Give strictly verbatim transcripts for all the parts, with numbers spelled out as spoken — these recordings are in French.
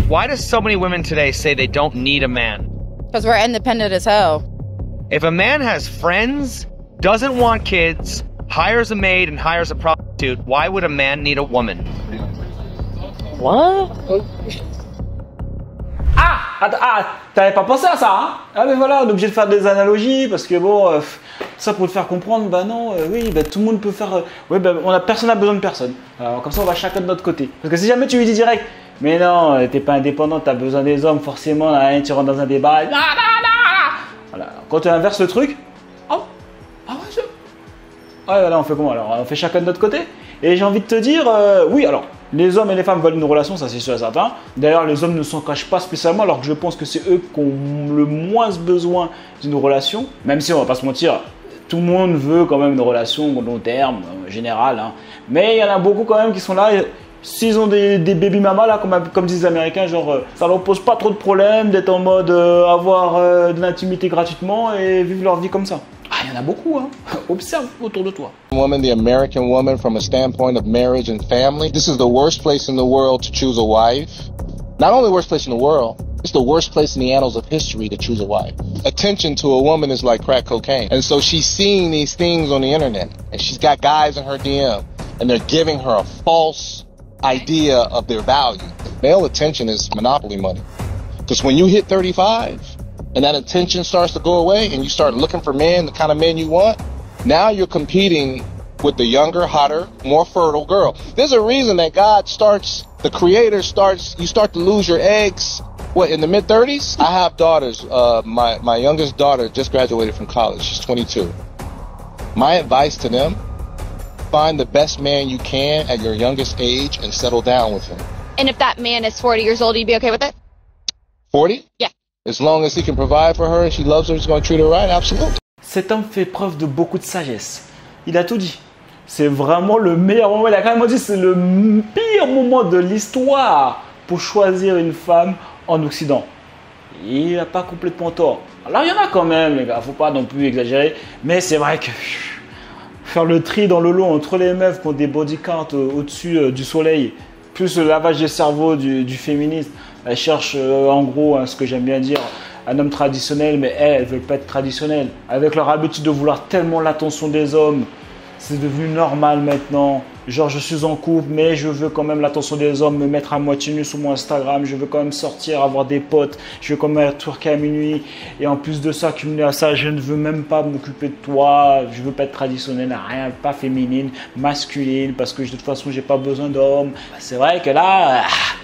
Why do so many women today say they don't need a man? Because we're independent as hell. If a man has friends, doesn't want kids, hires a maid and hires a prostitute, why would a man need a woman? What? Ah, attends, ah, t'avais pas pensé à ça, hein? Ah mais voilà, on est obligé de faire des analogies parce que bon, euh, ça pour te faire comprendre, bah non, euh, oui, bah tout le monde peut faire, euh, ouais, bah on a personne n'a besoin de personne. Alors comme ça, on va chacun de notre côté. Parce que si jamais tu lui dis direct, mais non, t'es pas indépendant, t'as besoin des hommes, forcément, là, tu rentres dans un débat. Là, là, là. Voilà. Quand tu inverses le truc, oh, ah ouais, je... ouais, voilà, on fait comment alors? On fait chacun de notre côté. Et j'ai envie de te dire, euh, oui, alors, les hommes et les femmes veulent une relation, ça c'est sûr et certain. D'ailleurs, les hommes ne s'en cachent pas spécialement, alors que je pense que c'est eux qui ont le moins besoin d'une relation. Même si on va pas se mentir, tout le monde veut quand même une relation long terme, en général. Hein. Mais il y en a beaucoup quand même qui sont là. S'ils ont des, des baby mamas, là, comme, comme disent les Américains, genre, euh, ça leur pose pas trop de problème d'être en mode euh, avoir euh, de l'intimité gratuitement et vivre leur vie comme ça. Ah, il y en a beaucoup, hein. Observe autour de toi. Woman, the American woman, from a standpoint of marriage and family, this is the worst place in the world to choose a wife. Not only the worst place in the world, it's the worst place in the annals of history to choose a wife. Attention to a woman is like crack cocaine. And so she's seeing these things on the internet, and she's got guys in her D M, and they're giving her a false idea of their value. Male attention is monopoly money. Because when you hit thirty-five, and that attention starts to go away and you start looking for men, the kind of men you want, now you're competing with the younger, hotter, more fertile girl. There's a reason that God starts, the creator starts, you start to lose your eggs, what, in the mid thirties? I have daughters. Uh, my, my youngest daughter just graduated from college. She's twenty-two. My advice to them, find the best man you can at your youngest age and settle down with him. And if that man is forty years old, you'd be okay with it? forty? Yeah. As long as he can provide for her and she loves her, he's going to treat her right, absolutely. Cet homme fait preuve de beaucoup de sagesse. Il a tout dit. C'est vraiment le meilleur moment. Il a quand même dit c'est le pire moment de l'histoire pour choisir une femme en Occident. Il n'a pas complètement tort. Alors il y en a quand même, les gars. Faut pas non plus exagérer. Mais c'est vrai que faire le tri dans le lot entre les meufs qui ont des body count au-dessus euh, du soleil, plus le lavage des cerveaux du, du féminisme. Elles cherchent euh, en gros, hein, ce que j'aime bien dire, un homme traditionnel, mais elles, elles veulent pas être traditionnelles. Avec leur habitude de vouloir tellement l'attention des hommes, c'est devenu normal maintenant. Genre, je suis en couple, mais je veux quand même l'attention des hommes, me mettre à moitié nu sur mon Instagram. Je veux quand même sortir, avoir des potes. Je veux quand même être twerker à minuit. Et en plus de ça, cumulé à ça, je ne veux même pas m'occuper de toi. Je veux pas être traditionnelle, rien, pas féminine, masculine, parce que de toute façon, j'ai pas besoin d'hommes. C'est vrai que là...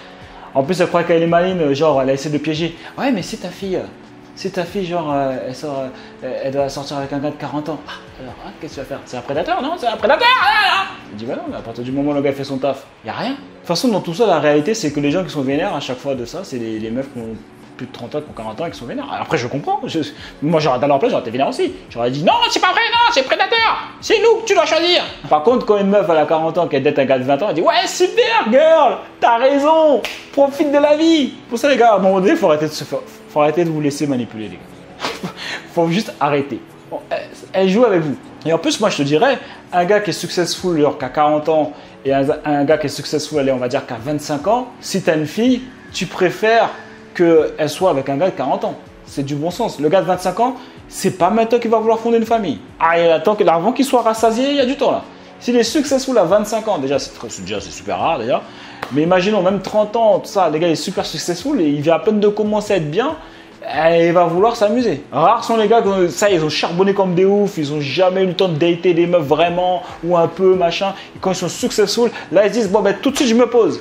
En plus, elle croit qu'elle est maline, genre, elle a essayé de piéger. Ouais, mais si ta fille, si ta fille, genre, elle, sort, elle doit sortir avec un gars de quarante ans. Ah, alors, hein, qu'est-ce que tu vas faire? C'est un prédateur, non? C'est un prédateur! Je dis, bah non, mais à partir du moment où le gars fait son taf, il n'y a rien. De toute façon, dans tout ça, la réalité, c'est que les gens qui sont vénères à chaque fois de ça, c'est les, les meufs qui ont plus de trente ans, qui ont quarante ans et qui sont vénères. Après, je comprends. Je, moi, j'aurais dans leur place, j'aurais été vénère aussi. J'aurais dit, non, c'est pas vrai, non, c'est prédateur. C'est nous que tu dois choisir. Par contre, quand une meuf, elle a quarante ans, qu'elle date un gars de vingt ans, elle dit, ouais, super, girl, t'as raison, profite de la vie. Pour ça, les gars, à un moment donné, il faut arrêter de se faire, faut arrêter de vous laisser manipuler, les gars. Faut juste arrêter. Bon, elle, elle joue avec vous. Et en plus, moi, je te dirais, un gars qui est successful, genre, qui a quarante ans, et un, un gars qui est successful, allez, on va dire, qui a vingt-cinq ans, si t'as une fille, tu préfères qu'elle soit avec un gars de quarante ans. C'est du bon sens. Le gars de vingt-cinq ans, c'est pas maintenant qu'il va vouloir fonder une famille. Ah, il attend que avant qu'il soit rassasié, il y a du temps là. S'il est successful à vingt-cinq ans, déjà c'est déjà c'est super rare d'ailleurs. Mais imaginons même trente ans, tout ça, les gars il est super successful et il vient à peine de commencer à être bien. Et il va vouloir s'amuser. Rares sont les gars que ça, ils ont charbonné comme des oufs, ils ont jamais eu le temps de dater des meufs vraiment ou un peu machin. Et quand ils sont successful, là ils se disent bon ben tout de suite je me pose.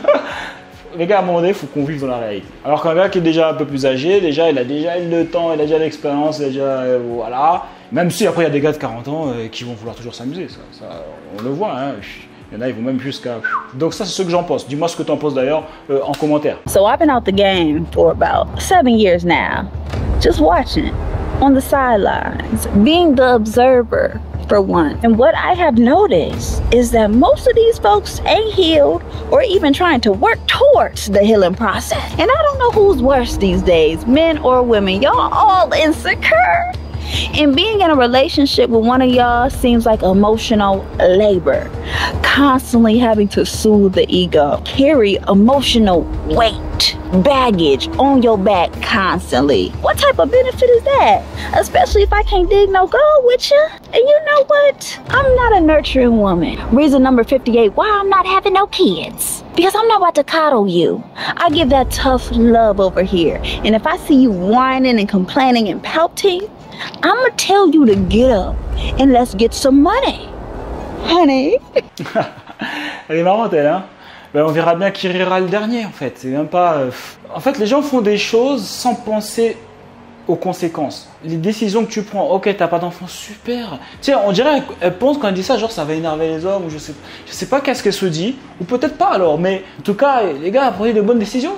Les gars, à un moment donné, il faut qu'on vive dans la réalité. Alors qu'un gars qui est déjà un peu plus âgé, déjà, il a déjà eu le temps, il a déjà l'expérience, il a déjà, euh, voilà. Même si après, il y a des gars de quarante ans euh, qui vont vouloir toujours s'amuser, ça, ça, on le voit, hein. Il y en a, ils vont même jusqu'à... Donc ça, c'est ce que j'en pense. Dis-moi ce que tu en penses d'ailleurs euh, en commentaire. So I've been out the game for about seven years now, just watching, on the sidelines, being the observer. For one. And what I have noticed is that most of these folks ain't healed or even trying to work towards the healing process. And I don't know who's worse these days, men or women. Y'all all insecure And being in a relationship with one of y'all seems like emotional labor. Constantly having to soothe the ego, carry emotional weight, baggage on your back constantly. What type of benefit is that? Especially if I can't dig no gold with you. And you know what? I'm not a nurturing woman. Reason number fifty-eight why I'm not having no kids. Because I'm not about to coddle you. I give that tough love over here. And if I see you whining and complaining and pouting, I'm gonna tell you to get up and let's get some money. Honey. Elle est marrante, elle, hein? Ben, on verra bien qui rira le dernier, en fait. C'est même pas... Euh... En fait, les gens font des choses sans penser aux conséquences. Les décisions que tu prends, ok, t'as pas d'enfant, super. Tu sais, on dirait, elle pense quand elle dit ça, genre ça va énerver les hommes, ou je sais, je sais pas qu'est-ce qu'elle se dit, ou peut-être pas alors, mais en tout cas, les gars, prenez de bonnes décisions.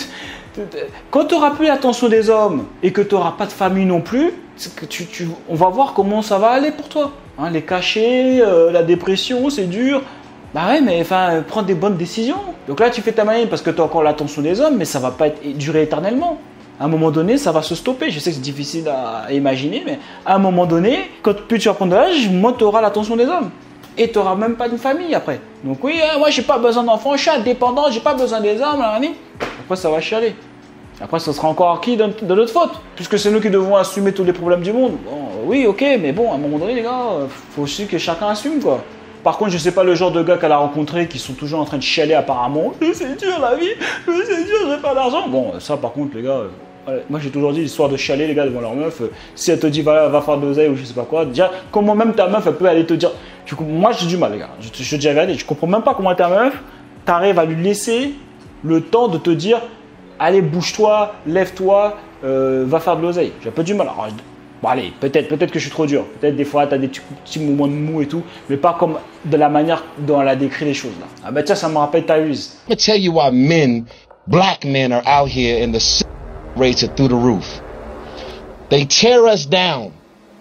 Quand tu n'auras plus l'attention des hommes et que tu n'auras pas de famille non plus, que tu, tu, on va voir comment ça va aller pour toi. Hein, les cachets, euh, la dépression, c'est dur. Bah ouais, mais enfin, prends des bonnes décisions. Donc là, tu fais ta manine parce que tu as encore l'attention des hommes, mais ça va pas être, durer éternellement. À un moment donné, ça va se stopper. Je sais que c'est difficile à imaginer, mais à un moment donné, quand plus tu vas prendre de l'âge, moins tu auras l'attention des hommes. Et tu n'auras même pas de famille après. Donc oui, hein, moi, j'ai pas besoin d'enfants, je suis indépendant, j'ai pas besoin des hommes. Là, après, ça va chialer. Après, ce sera encore qui de, de notre faute, puisque c'est nous qui devons assumer tous les problèmes du monde. Bon, oui, ok, mais bon, à un moment donné, les gars, faut aussi que chacun assume, quoi. Par contre, je sais pas le genre de gars qu'elle a rencontré qui sont toujours en train de chialer apparemment. C'est dur la vie, c'est dur, j'ai pas d'argent. Bon, ça par contre, les gars, euh, moi j'ai toujours dit l'histoire de chialer, les gars, devant leur meuf. Euh, si elle te dit va, va faire de l'oseille ou je sais pas quoi, déjà, comment même ta meuf elle peut aller te dire. Tu, moi j'ai du mal, les gars, je, je, je dis la vérité, je comprends même pas comment ta meuf, t'arrives à lui laisser le temps de te dire allez, bouge-toi, lève-toi, euh, va faire de l'oseille. J'ai un peu du mal. Alors, bon allez, peut-être peut-être que je suis trop dur. Peut-être des fois, tu as des petits, petits moments de mou et tout, mais pas comme de la manière dont elle a décrit les choses là. Ah bah tiens, ça me rappelle Tyrese. I'm gonna tell you why men, black men, are out here and the rates are through the roof. They tear us down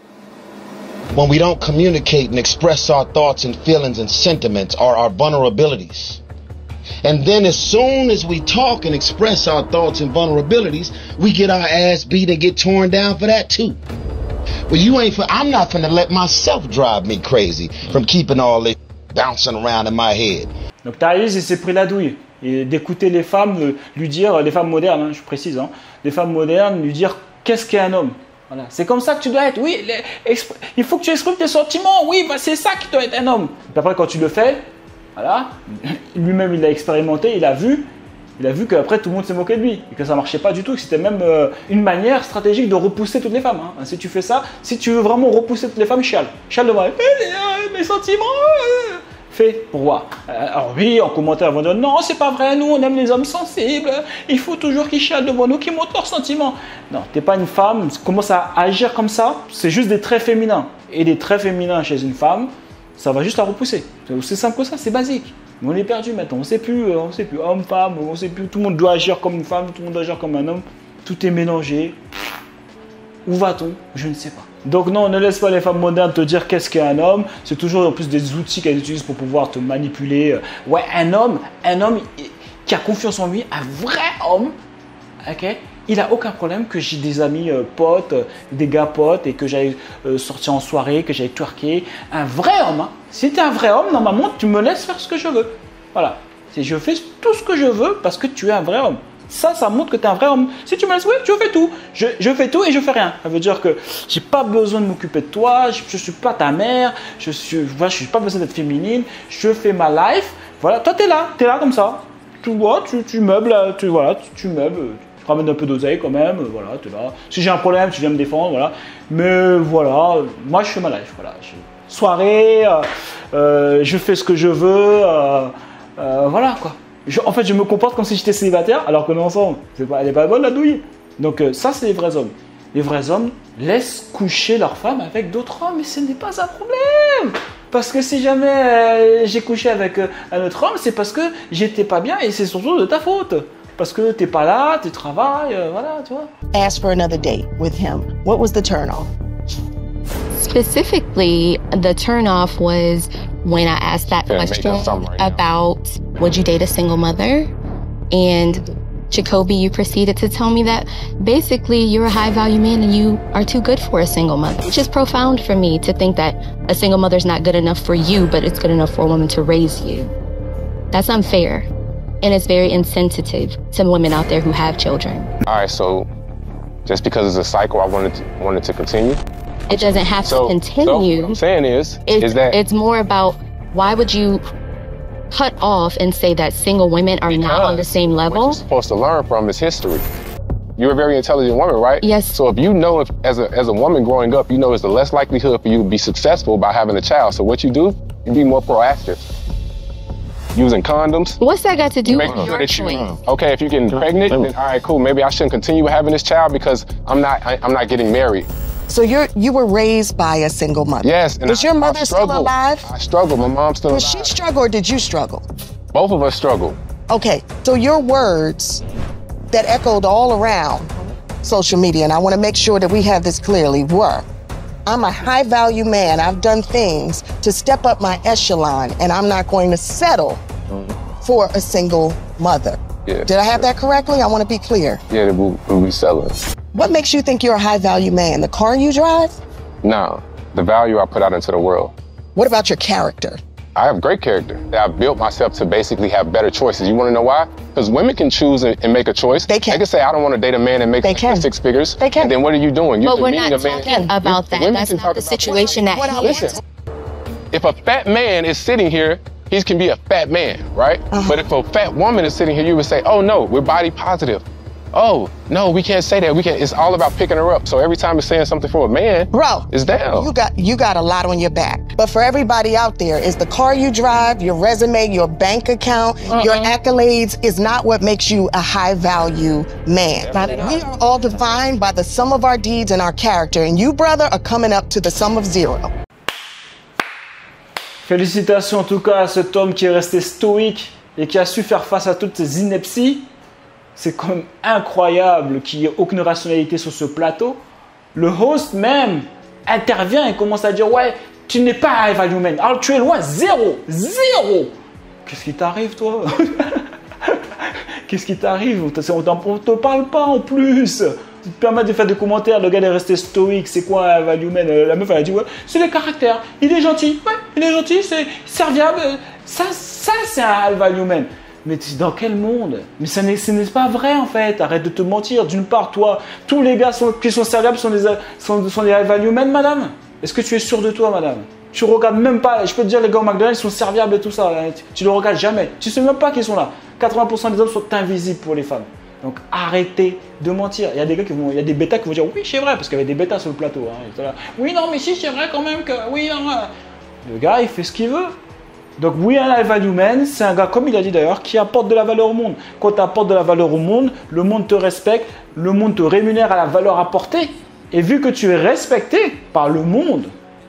when we don't communicate and express our thoughts and feelings and sentiments or our vulnerabilities. And then as soon as we talk and express our thoughts and vulnerabilities, we get our ass beat and get torn down for that too. Well, you ain't for, I'm not finna let myself drive me crazy from keeping all this bouncing around in my head. Donc Tyrese, il s'est pris la douille. Et d'écouter les femmes euh, lui dire, les femmes modernes, hein, je précise, hein, les femmes modernes lui dire qu'est-ce qu'est un homme. Voilà. C'est comme ça que tu dois être. Oui, les, il faut que tu exprimes tes sentiments. Oui, bah, c'est ça qui doit être un homme. Et après, quand tu le fais, voilà, lui-même il l'a expérimenté, il a vu, il a vu qu'après tout le monde s'est moqué de lui et que ça marchait pas du tout, que c'était même euh, une manière stratégique de repousser toutes les femmes. Hein. Si tu fais ça, si tu veux vraiment repousser toutes les femmes, chiale, chiale devant elle. Eh, mes sentiments, euh, fais pour voir. Alors oui, en commentaire, ils vont dire non, c'est pas vrai, nous on aime les hommes sensibles, il faut toujours qu'ils chialent devant nous, qu'ils montrent leurs sentiments. Non, t'es pas une femme, commence à agir comme ça, c'est juste des traits féminins. Et des traits féminins chez une femme, ça va juste la repousser. C'est aussi simple que ça, c'est basique. Mais on est perdu maintenant, on ne sait plus, on sait plus homme, femme, on sait plus, tout le monde doit agir comme une femme, tout le monde doit agir comme un homme. Tout est mélangé. Où va-t-on? Je ne sais pas. Donc non, ne laisse pas les femmes modernes te dire qu'est-ce qu'est un homme. C'est toujours en plus des outils qu'elles utilisent pour pouvoir te manipuler. Ouais, un homme, un homme qui a confiance en lui, un vrai homme, ok, il n'a aucun problème que j'ai des amis euh, potes, euh, des gars potes et que j'aille euh, sortir en soirée, que j'aille twerker. Un vrai homme, hein. Si tu es un vrai homme, normalement, tu me laisses faire ce que je veux. Voilà. C'est je fais tout ce que je veux parce que tu es un vrai homme. Ça, ça montre que tu es un vrai homme. Si tu me laisses, oui, je fais tout. Je, je fais tout et je fais rien. Ça veut dire que j'ai pas besoin de m'occuper de toi, je, je suis pas ta mère, je suis, voilà, je n'ai pas besoin d'être féminine, je fais ma life. Voilà, toi, tu es là, tu es là comme ça. Tu vois, tu, tu meubles, tu, voilà, tu, tu meubles. Ramène un peu d'oseille quand même, voilà, tu es là. Si j'ai un problème, tu viens me défendre, voilà. Mais voilà, moi je fais ma life, voilà. Je... Soirée, euh, euh, je fais ce que je veux, euh, euh, voilà quoi. Je, en fait, je me comporte comme si j'étais célibataire, alors que non, ensemble, c'est pas, elle n'est pas bonne la douille. Donc euh, ça, c'est les vrais hommes. Les vrais hommes laissent coucher leurs femmes avec d'autres hommes, mais ce n'est pas un problème. Parce que si jamais euh, j'ai couché avec euh, un autre homme, c'est parce que j'étais pas bien et c'est surtout de ta faute. Parce que t'es pas là, tu travailles, euh, voilà, tu vois. Ask for another date with him. What was the turn off? Specifically, the turn off was when I asked that Yeah, question right about would you date a single mother? And Jacoby, you proceeded to tell me that basically you're a high value man and you are too good for a single mother. It's just profound for me to think that a single mother's not good enough for you, but it's good enough for a woman to raise you. That's unfair. And it's very insensitive to women out there who have children. All right, so just because it's a cycle, I wanted to, wanted to continue. It doesn't have so, to continue. So what I'm saying is, it's, is that it's more about why would you cut off and say that single women are not on the same level? What you're supposed to learn from is history. You're a very intelligent woman, right? Yes. So if you know, if as a as a woman growing up, you know it's the less likelihood for you to be successful by having a child. So what you do, you be more proactive. Using condoms. What's that got to do Make with sure your that you, choice? okay, if you're getting pregnant, then all right, cool. Maybe I shouldn't continue having this child because I'm not I, I'm not getting married. So you're you were raised by a single mother. Yes. And Was I, your mother I still struggled. alive? I struggled. My mom's still Was alive. she struggle or did you struggle? Both of us struggled. Okay, so your words that echoed all around social media, and I want to make sure that we have this clearly, were, I'm a high value man. I've done things to step up my echelon, and I'm not going to settle for a single mother. Yeah. Did I have that correctly? I want to be clear. Yeah, we we'll be selling. What makes you think you're a high value man? The car you drive? No, the value I put out into the world. What about your character? I have great character. I've built myself to basically have better choices. You want to know why? Because women can choose and, and make a choice. They can. They can say, I don't want to date a man that makes They can. six figures. They can. And then what are you doing? You're But we're demeaning not a man. talking about that. Women That's can not talk the about situation that What I he Listen, is. if a fat man is sitting here, he can be a fat man, right? Uh-huh. But if a fat woman is sitting here, you would say, oh no, we're body positive. Oh, no, we can't say that. We can't. It's all about picking her up. So every time it's saying something for a man, Bro, it's down. You got you got a lot on your back. But for everybody out there, is the car you drive, your resume, your bank account, Uh-uh. your accolades is not what makes you a high value man. We are all defined by the sum of our deeds and our character, and you, brother, are coming up to the sum of zero. Félicitations en tout cas à cet homme qui est resté stoïque et qui a su faire face à toutes ces inepties. C'est quand même incroyable qu'il n'y ait aucune rationalité sur ce plateau. Le host même intervient et commence à dire « Ouais, tu n'es pas high value man. Alors tu es loin, zéro, zéro. Qu'est-ce qui t'arrive toi? Qu'est-ce qui t'arrive? On ne te parle pas en plus. Tu te permets de faire des commentaires, le gars est resté stoïque, c'est quoi un value man? La meuf elle a dit ouais, c'est le caractère, il est gentil, ouais, il est gentil, c'est serviable, ça, ça c'est un value man. Mais dans quel monde? Mais ce n'est, ce n'est pas vrai en fait, arrête de te mentir. D'une part, toi, tous les gars sont, qui sont serviables sont des, sont, sont des high value men, madame. Est-ce que tu es sûr de toi, madame? Tu regardes même pas, je peux te dire, les gars au McDonald's sont serviables et tout ça, tu ne le regardes jamais. Tu sais même pas qu'ils sont là. quatre-vingts pour cent des hommes sont invisibles pour les femmes. Donc arrêtez de mentir. Il y a des gars qui vont, il y a des bêtas qui vont dire oui c'est vrai parce qu'il y avait des bêtas sur le plateau. Hein. Là, oui non mais si c'est vrai quand même que oui non. Le gars il fait ce qu'il veut. Donc oui un high value man c'est un gars comme il a dit d'ailleurs qui apporte de la valeur au monde. Quand tu apportes de la valeur au monde, le monde te respecte, le monde te rémunère à la valeur apportée. Et vu que tu es respecté par le monde,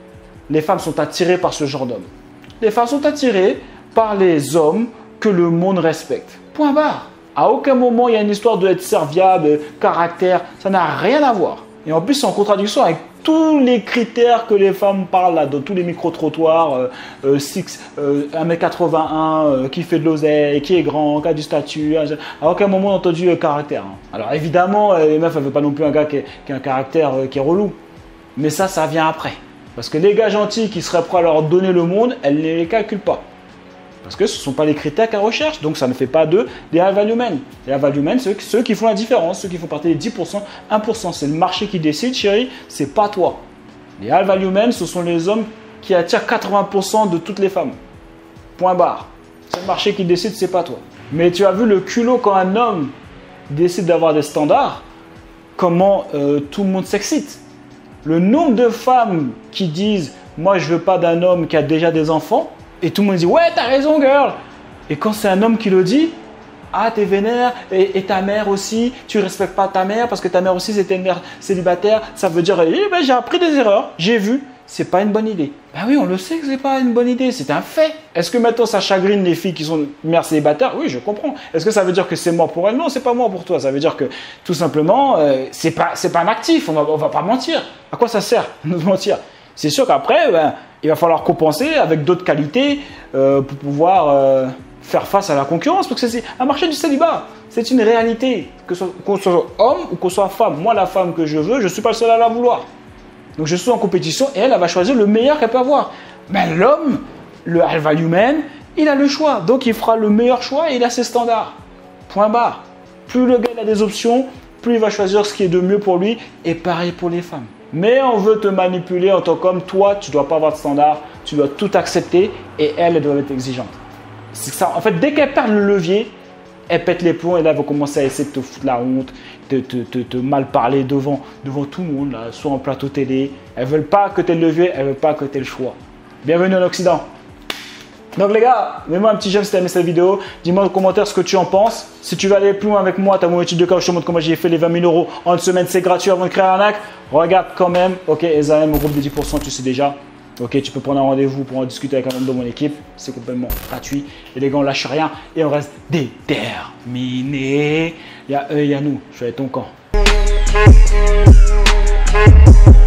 les femmes sont attirées par ce genre d'homme. Les femmes sont attirées par les hommes que le monde respecte. Point barre. À aucun moment, il y a une histoire d'être serviable, caractère, ça n'a rien à voir. Et en plus, c'est en contradiction avec tous les critères que les femmes parlent là, dans tous les micro-trottoirs, euh, euh, six, euh, un mètre quatre-vingt-un, euh, qui fait de l'oseille, qui est grand, qui a du statut. À aucun moment, on a entendu euh, caractère. Hein. Alors évidemment, euh, les meufs, elles ne veulent pas non plus un gars qui, est, qui a un caractère euh, qui est relou. Mais ça, ça vient après. Parce que les gars gentils qui seraient prêts à leur donner le monde, elles ne les calculent pas. Parce que ce ne sont pas les critères qu'elles recherchent, donc ça ne fait pas d'eux des high value men. Les high value men, c'est ceux qui font la différence, ceux qui font partie des dix pour cent, un pour cent. C'est le marché qui décide, chérie, c'est pas toi. Les high value men, ce sont les hommes qui attirent quatre-vingts pour cent de toutes les femmes. Point barre. C'est le marché qui décide, c'est pas toi. Mais tu as vu le culot quand un homme décide d'avoir des standards, comment euh, tout le monde s'excite. Le nombre de femmes qui disent « Moi, je veux pas d'un homme qui a déjà des enfants », et tout le monde dit « Ouais, t'as raison, girl !» Et quand c'est un homme qui le dit, « Ah, t'es vénère, et, et ta mère aussi, tu respectes pas ta mère parce que ta mère aussi c'était une mère célibataire. » Ça veut dire « Eh ben, j'ai appris des erreurs, j'ai vu, c'est pas une bonne idée. » Ben oui, on le sait que c'est pas une bonne idée, c'est un fait. Est-ce que maintenant ça chagrine les filles qui sont mères célibataires? Oui, je comprends. Est-ce que ça veut dire que c'est mort pour elles? Non, c'est pas mort pour toi. Ça veut dire que tout simplement, euh, c'est pas, c'est pas un actif, on va, on va pas mentir. À quoi ça sert de mentir? C'est sûr qu'après, ben, il va falloir compenser avec d'autres qualités euh, pour pouvoir euh, faire face à la concurrence. Parce que c'est un marché du célibat. C'est une réalité. Que ce soit, qu'on soit homme ou qu'on soit femme. Moi, la femme que je veux, je ne suis pas le seul à la vouloir. Donc, je suis en compétition et elle, elle va choisir le meilleur qu'elle peut avoir. Mais l'homme, le high value man, il a le choix. Donc, il fera le meilleur choix et il a ses standards. Point barre. Plus le gars a des options, plus il va choisir ce qui est de mieux pour lui. Et pareil pour les femmes. Mais on veut te manipuler en tant qu'homme. Toi, tu ne dois pas avoir de standards. Tu dois tout accepter et elle, elle doit être exigeante. C'est ça. En fait, dès qu'elle perd le levier, elle pète les plombs et là, elle va commencer à essayer de te foutre la honte, de te, te, te mal parler devant, devant tout le monde, là, soit en plateau télé. Elles ne veulent pas que tu aies le levier, elles ne veulent pas que tu aies le choix. Bienvenue en Occident. Donc les gars, mets-moi un petit j'aime si tu as aimé cette vidéo. Dis-moi en commentaire ce que tu en penses. Si tu veux aller plus loin avec moi, tu as mon étude de cas où je te montre comment j'ai fait les vingt mille euros en une semaine. C'est gratuit avant de créer un arnaque. Regarde quand même. Ok, Esaïe, mon groupe de dix pour cent, tu sais déjà. Ok, tu peux prendre un rendez-vous pour en discuter avec un membre de mon équipe. C'est complètement gratuit. Et les gars, on lâche rien et on reste déterminés. Il y a eux, il y a nous. Je suis avec ton camp.